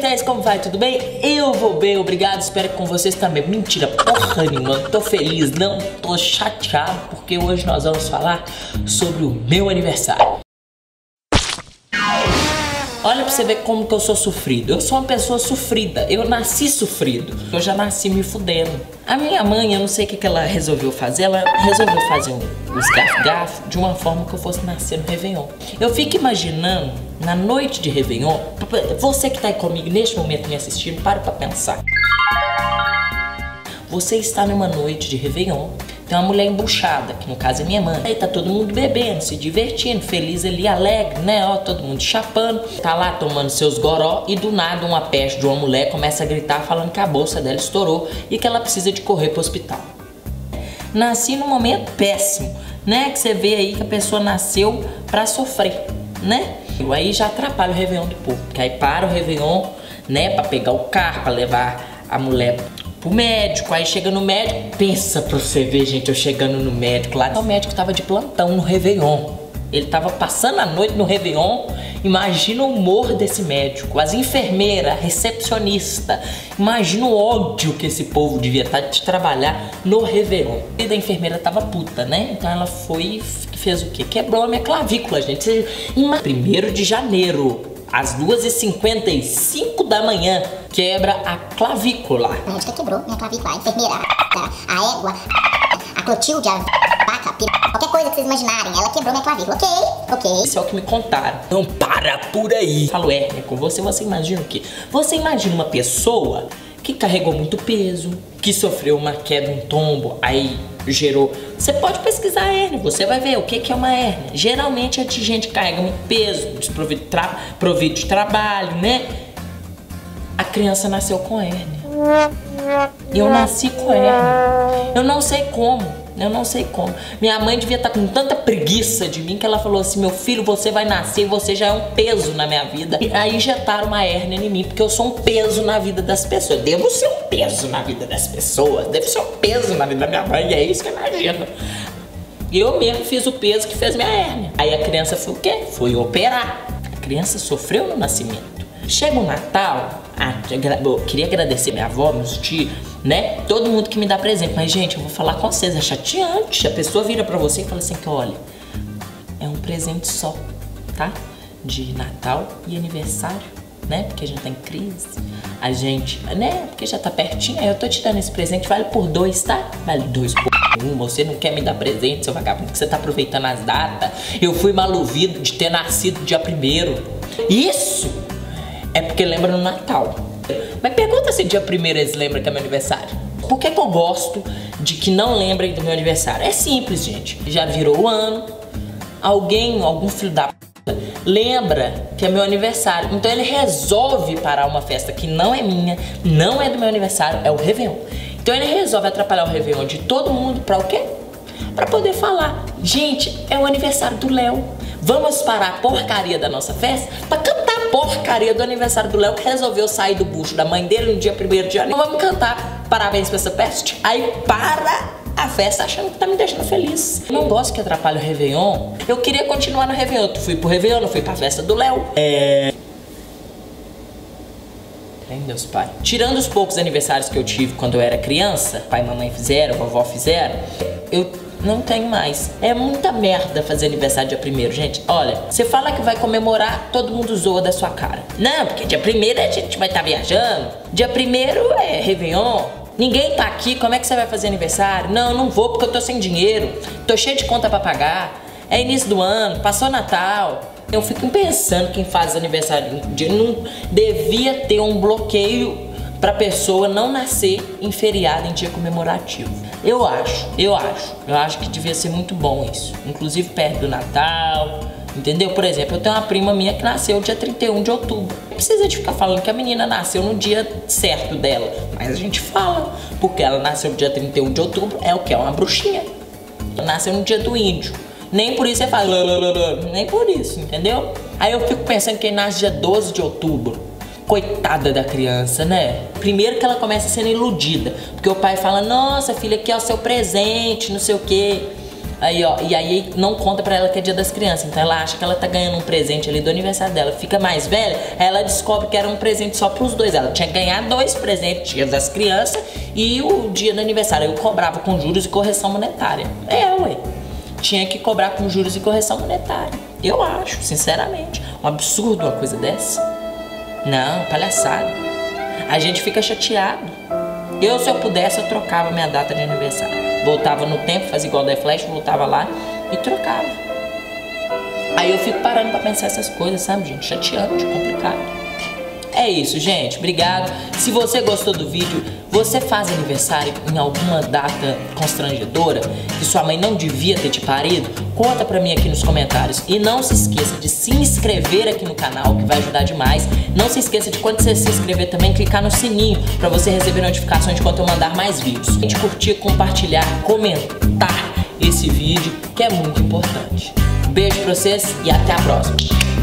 vocês, como vai? Tudo bem? Eu vou bem, obrigado, espero que com vocês também. Mentira, porra nenhuma, tô feliz, não tô chateado, porque hoje nós vamos falar sobre o meu aniversário. Olha pra você ver como que eu sou sofrido. Eu sou uma pessoa sofrida. Eu nasci sofrido. Eu já nasci me fudendo. A minha mãe, eu não sei o que ela resolveu fazer. Ela resolveu fazer os gaf-gaf de uma forma que eu fosse nascer no Réveillon. Eu fico imaginando, na noite de Réveillon, você que tá aí comigo neste momento me assistindo, para pra pensar. Você está numa noite de Réveillon. Tem uma mulher embuchada, que no caso é minha mãe. Aí tá todo mundo bebendo, se divertindo, feliz ali, alegre, né? Ó, todo mundo chapando. Tá lá tomando seus goró e do nada uma peste de uma mulher começa a gritar falando que a bolsa dela estourou e que ela precisa de correr pro hospital. Nasci num momento péssimo, né? Que você vê aí que a pessoa nasceu pra sofrer, né? Aí já atrapalha o Réveillon do povo. Porque aí para o Réveillon, né? Pra pegar o carro, pra levar a mulher pro médico, aí chega no médico, pensa pra você ver, gente, eu chegando no médico lá, o médico tava de plantão no Réveillon, ele tava passando a noite no Réveillon. Imagina o humor desse médico, as enfermeiras, a recepcionista, imagina o ódio que esse povo devia estar de trabalhar no Réveillon. E a enfermeira tava puta, né? Então ela foi e fez o quê? Quebrou a minha clavícula, gente. 1º de janeiro, às 2h55 da manhã, quebra a clavícula. A médica quebrou minha clavícula, a enfermeira, a égua, a Clotilde, a vaca, qualquer coisa que vocês imaginarem, ela quebrou minha clavícula, ok? Isso é o que me contaram. Não para por aí. Falo hérnia com você, você imagina o quê? Você imagina uma pessoa que carregou muito peso, que sofreu uma queda, um tombo, aí gerou. Você pode pesquisar a hérnia, você vai ver o que é uma hérnia. Geralmente é de gente que carrega muito peso, desprovido de trabalho, né? A criança nasceu com hérnia. Eu nasci com hérnia. Eu não sei como. Eu não sei como. Minha mãe devia estar com tanta preguiça de mim que ela falou assim: meu filho, você vai nascer e você já é um peso na minha vida. E aí injetaram uma hérnia em mim, porque eu sou um peso na vida das pessoas. Devo ser um peso na vida das pessoas. Devo ser um peso na vida da minha mãe. E é isso que eu imagino. E eu mesmo fiz o peso que fez minha hérnia. Aí a criança foi o quê? Foi operar. A criança sofreu no nascimento. Chega o Natal, eu queria agradecer minha avó, meus tios, né? Todo mundo que me dá presente. Mas, gente, eu vou falar com vocês, é chateante. A pessoa vira pra você e fala assim que, olha, é um presente só, tá? De Natal e aniversário, né? Porque a gente tá em crise. A gente, né? Porque já tá pertinho. Aí eu tô te dando esse presente, vale por 2, tá? Vale 2 por 1. Você não quer me dar presente, seu vagabundo, que você tá aproveitando as datas. Eu fui maluvido de ter nascido dia 1º. Isso é porque lembra no Natal. Mas pergunta se dia 1º eles lembram que é meu aniversário. Por que eu gosto de que não lembrem do meu aniversário? É simples, gente. Já virou o ano, algum filho da p***, lembra que é meu aniversário. Então ele resolve parar uma festa que não é minha, não é do meu aniversário, é o Réveillon. Então ele resolve atrapalhar o Réveillon de todo mundo pra o quê? Pra poder falar: gente, é o aniversário do Léo. Vamos parar a porcaria da nossa festa pra cantar a porcaria do aniversário do Léo, que resolveu sair do bucho da mãe dele no dia 1º de janeiro. Então vamos cantar parabéns pra essa peste. Aí para a festa achando que tá me deixando feliz. Eu não gosto que atrapalhe o Réveillon. Eu queria continuar no Réveillon. Eu fui pro Réveillon, não fui pra festa do Léo. Ai, meus pais. Tirando os poucos aniversários que eu tive quando eu era criança, pai e mamãe fizeram, vovó fizeram, eu não tenho mais. É muita merda fazer aniversário dia 1º, gente. Olha, você fala que vai comemorar, todo mundo zoa da sua cara. Não, porque dia 1º a gente vai estar viajando. Dia 1º é Réveillon. Ninguém tá aqui, como é que você vai fazer aniversário? Não, não vou porque eu tô sem dinheiro. Tô cheio de conta pra pagar. É início do ano, passou Natal. Eu fico pensando, quem faz aniversário não devia ter um bloqueio pra pessoa não nascer em feriado, em dia comemorativo. Eu acho que devia ser muito bom isso. Inclusive perto do Natal, entendeu? Por exemplo, eu tenho uma prima minha que nasceu dia 31 de outubro. Não precisa de ficar falando que a menina nasceu no dia certo dela, mas a gente fala, porque ela nasceu dia 31 de outubro, é o que? É uma bruxinha. Ela nasceu no dia do índio. Nem por isso você fala, nem por isso, entendeu? Aí eu fico pensando que quem nasce dia 12 de outubro, coitada da criança, né? Primeiro que ela começa sendo iludida, porque o pai fala: nossa filha, aqui é o seu presente, não sei o quê. Aí, ó, e aí não conta pra ela que é dia das crianças. Então ela acha que ela tá ganhando um presente ali do aniversário dela. Fica mais velha, ela descobre que era um presente só pros dois. Ela tinha que ganhar 2 presentes, dia das crianças e o dia do aniversário. Eu cobrava com juros e correção monetária. Ué. Tinha que cobrar com juros e correção monetária. Eu acho, sinceramente, um absurdo uma coisa dessa. Não, palhaçada. A gente fica chateado. Eu, se eu pudesse, eu trocava minha data de aniversário. Voltava no tempo, fazia igual da Flash, voltava lá e trocava. Aí eu fico parando pra pensar essas coisas, sabe, gente? Chateante, complicado. É isso, gente. Obrigado. Se você gostou do vídeo, você faz aniversário em alguma data constrangedora que sua mãe não devia ter te parido? Conta pra mim aqui nos comentários. E não se esqueça de se inscrever aqui no canal, que vai ajudar demais. Não se esqueça de, quando você se inscrever também, clicar no sininho pra você receber notificações de quando eu mandar mais vídeos. A gente curtir, compartilhar, comentar esse vídeo, que é muito importante. Beijo pra vocês e até a próxima.